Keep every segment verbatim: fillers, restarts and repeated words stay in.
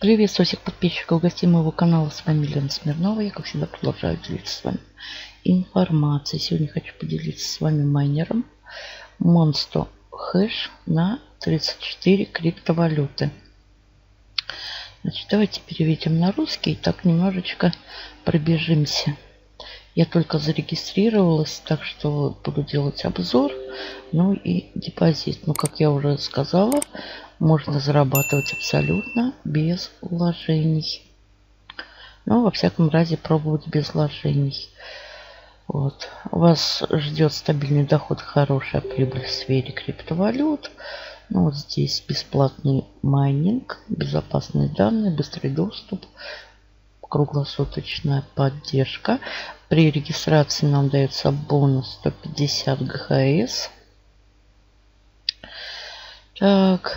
Приветствую всех подписчиков и гостей моего канала. С вами Лена Смирнова. Я, как всегда, продолжаю делиться с вами информацией. Сегодня хочу поделиться с вами майнером Monsto Hash на тридцать четыре криптовалюты. Значит, давайте переведем на русский и так немножечко пробежимся. Я только зарегистрировалась, так что буду делать обзор, ну и депозит. Ну, как я уже сказала, можно зарабатывать абсолютно без вложений. Но, во всяком разе, пробовать без вложений. Вот. Вас ждет стабильный доход, хорошая прибыль в сфере криптовалют. Ну, вот здесь бесплатный майнинг, безопасные данные, быстрый доступ, круглосуточная поддержка. При регистрации нам дается бонус сто пятьдесят гэ ха эс. Так.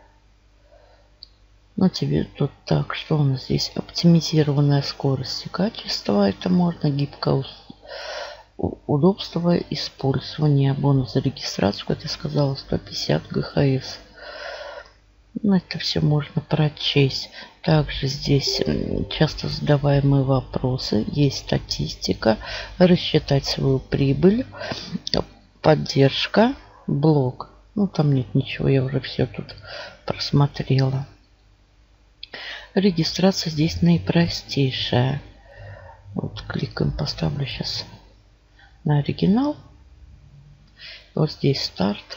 Ну, тебе тут так, что у нас здесь? Оптимизированная скорость и качество. Это можно. Гибкое удобство использования. Бонус за регистрацию, как я сказала, сто пятьдесят гэ ха эс. Ну, это все можно прочесть. Также здесь часто задаваемые вопросы. Есть статистика. Рассчитать свою прибыль. Поддержка. Блок. Ну, там нет ничего. Я уже все тут просмотрела. Регистрация здесь наипростейшая. Вот кликаем. Поставлю сейчас на оригинал. Вот здесь старт.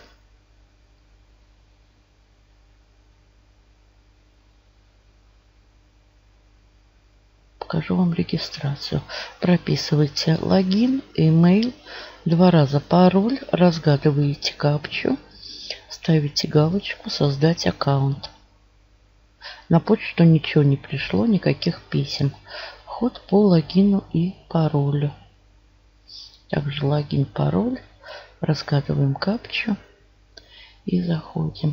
Покажу вам регистрацию. Прописывайте логин, имейл, два раза пароль, разгадываете капчу, ставите галочку «Создать аккаунт». На почту ничего не пришло, никаких писем. Вход по логину и паролю. Также логин, пароль, разгадываем капчу и заходим.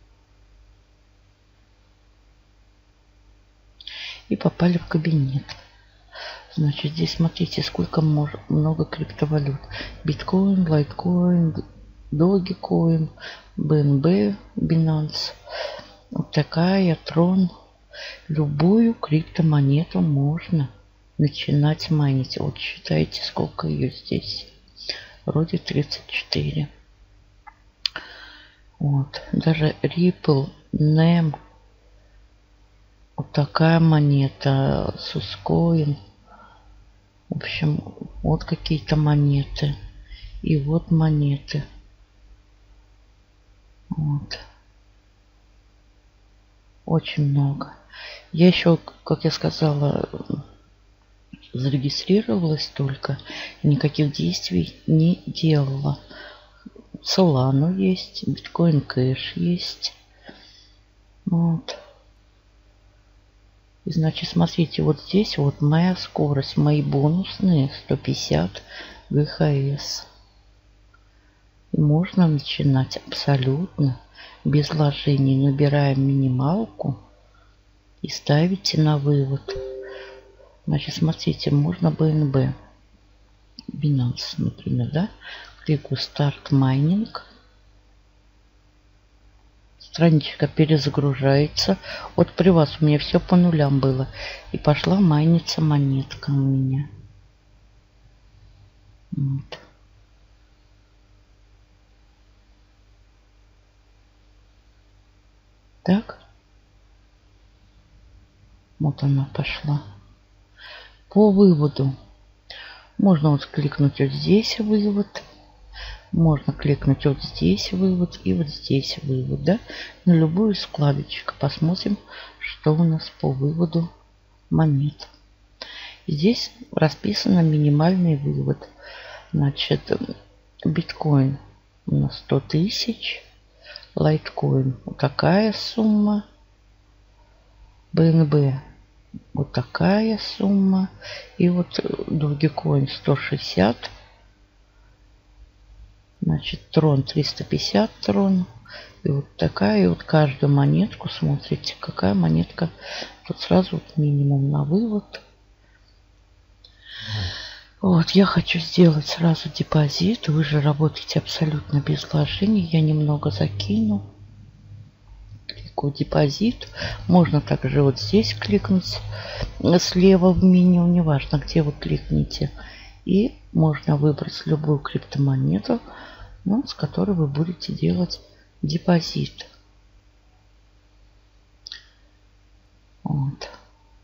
И попали в кабинет. Значит, здесь смотрите, сколько много криптовалют. Биткоин, лайткоин, догикоин, бэ эн бэ, Binance. Вот такая, Трон. Любую криптомонету можно начинать майнить. Вот считайте, сколько ее здесь. Вроде тридцать четыре. Вот. Даже Ripple, нэм. Вот такая монета, Сускоин. В общем, вот какие-то монеты. И вот монеты. Вот. Очень много. Я еще, как я сказала, зарегистрировалась только. Никаких действий не делала. Solana есть, Bitcoin Cash есть. Вот. И, значит, смотрите, вот здесь вот моя скорость, мои бонусные сто пятьдесят гэ ха эс. И можно начинать абсолютно без вложений. Набираем минималку и ставите на вывод. Значит, смотрите, можно бэ эн бэ. Binance, например, да? Кликаю старт майнинг. Страничка перезагружается. Вот при вас у меня все по нулям было. И пошла майниться монетка у меня. Вот. Так. Вот она пошла. По выводу. Можно вот кликнуть вот здесь вывод. Можно кликнуть вот здесь вывод и вот здесь вывод, да, на любую из вкладочек. Посмотрим, что у нас по выводу монет. Здесь расписано минимальный вывод. Значит, биткоин у нас сто тысяч, лайткоин вот такая сумма, бэ эн бэ вот такая сумма, и вот догикоин сто шестьдесят. Значит, трон триста пятьдесят трон. И вот такая. И вот каждую монетку смотрите, какая монетка. Тут сразу вот минимум на вывод. Вот, я хочу сделать сразу депозит. Вы же работаете абсолютно без вложений. Я немного закину. кликаю депозит. Можно также вот здесь кликнуть слева в меню, неважно где вы кликните. И можно выбрать любую криптомонету, ну, с которой вы будете делать депозит. Вот.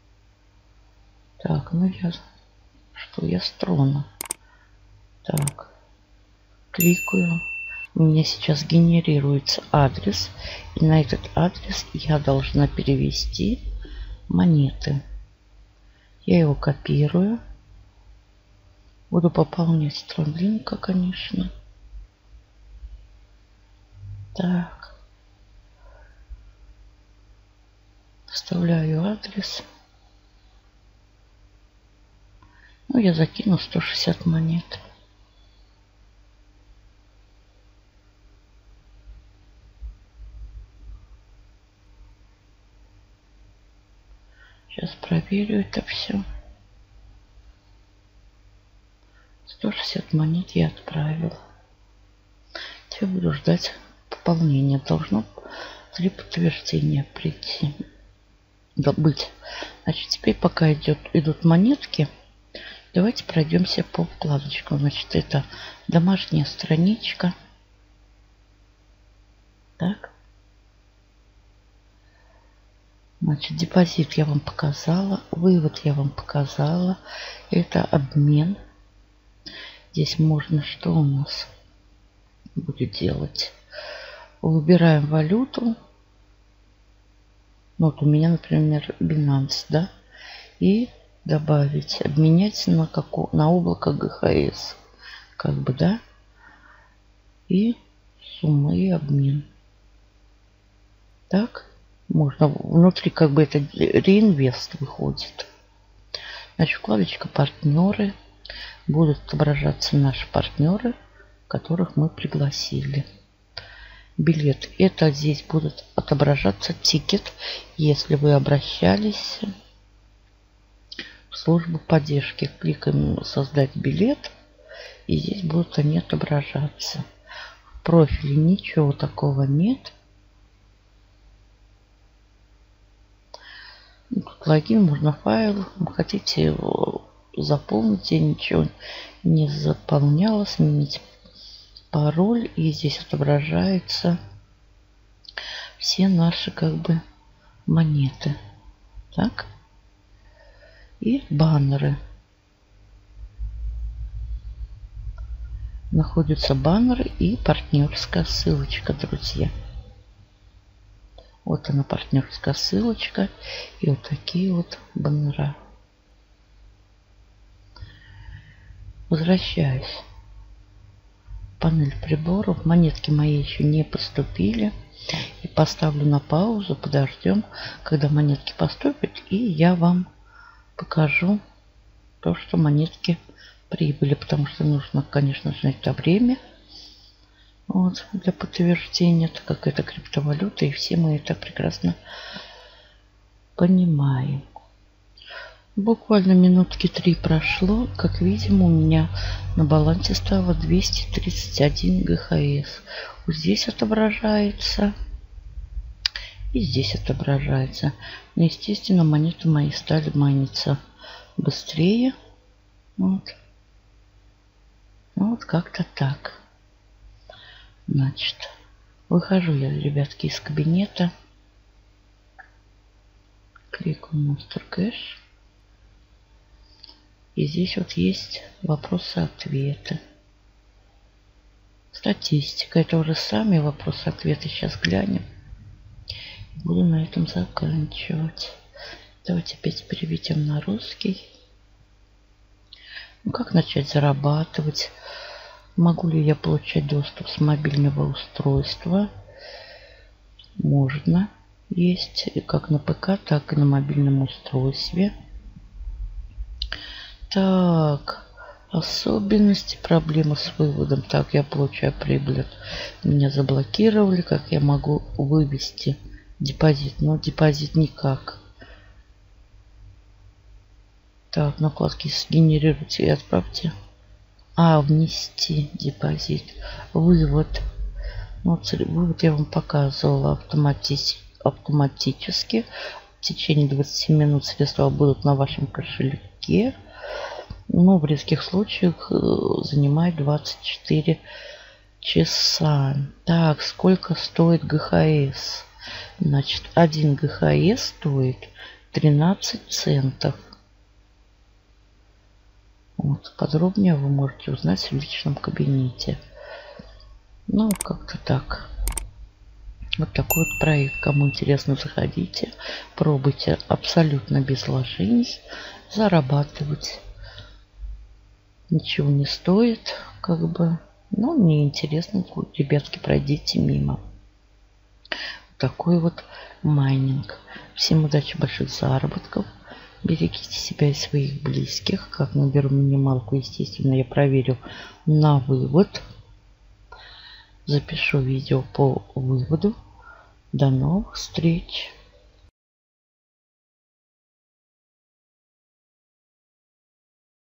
Так, ну я... Что я строна? Так. Кликаю. У меня сейчас генерируется адрес. И на этот адрес я должна перевести монеты. Я его копирую. Буду пополнять стронлинка, конечно. Так. Вставляю адрес. Ну, я закину сто шестьдесят монет. Сейчас проверю это все. сто шестьдесят монет я отправил. Теперь буду ждать пополнения. Должно три подтверждения прийти. Быть. Значит, теперь пока идет, идут монетки, давайте пройдемся по вкладочкам. Значит, это домашняя страничка. Так. Значит, депозит я вам показала. Вывод я вам показала. Это обмен. Здесь можно что у нас будет делать? Выбираем валюту. Вот у меня, например, Binance, да? И добавить, обменять на, како, на облако гэ ха эс. Как бы, да? И сумма, и обмен. Так. Можно внутри как бы это реинвест выходит. Значит, вкладочка партнеры. Будут отображаться наши партнеры, которых мы пригласили. Билет. Это здесь будет отображаться тикет, если вы обращались в службу поддержки. Кликаем создать билет. И здесь будут они отображаться. В профиле ничего такого нет. Тут логин, можно файл. Хотите его заполнить, я ничего не заполняла. Сменить пароль. И здесь отображаются все наши как бы монеты. Так. И баннеры. Находятся баннеры и партнерская ссылочка, друзья. Вот она, партнерская ссылочка. И вот такие вот баннера. Возвращаюсь. Панель приборов. Монетки мои еще не поступили. И поставлю на паузу. Подождем, когда монетки поступят. И я вам покажу то, что монетки прибыли. Потому что нужно, конечно же, это время. Вот, для подтверждения, так как это криптовалюта, и все мы это прекрасно понимаем. Буквально минутки три прошло. Как видим, у меня на балансе стало двести тридцать один гэ ха эс. Вот здесь отображается. И здесь отображается. Но, естественно, монеты мои стали майниться быстрее. Вот. Вот как-то так. Значит, выхожу я, ребятки, из кабинета. Кликаю Monster Cash. И здесь вот есть вопросы-ответы. Статистика. Это уже сами вопросы-ответы. Сейчас глянем. Буду на этом заканчивать. Давайте опять переведем на русский. Ну, как начать зарабатывать? Могу ли я получать доступ с мобильного устройства? Можно. Есть как на пэ ка, так и на мобильном устройстве. Так. Особенности, проблемы с выводом. Так, я получаю прибыль. Меня заблокировали. Как я могу вывести депозит? Но депозит никак. Так, на вкладке сгенерируйте и отправьте. А, внести депозит. Вывод. Вот, вывод я вам показывала. Автоматизировать. автоматически. В течение двадцати минут средства будут на вашем кошельке. Но в редких случаях занимает двадцать четыре часа. Так, сколько стоит ГХС? Значит, один ГХС стоит тринадцать центов. Вот, подробнее вы можете узнать в личном кабинете. Ну, как-то так. Вот такой вот проект. Кому интересно, заходите. Пробуйте абсолютно без вложений. Зарабатывать ничего не стоит. Как бы. Ну, мне интересно. Ребятки, пройдите мимо. Такой вот майнинг. Всем удачи, больших заработков. Берегите себя и своих близких. Как наберу минималку, естественно, я проверю на вывод. Запишу видео по выводу. До новых встреч.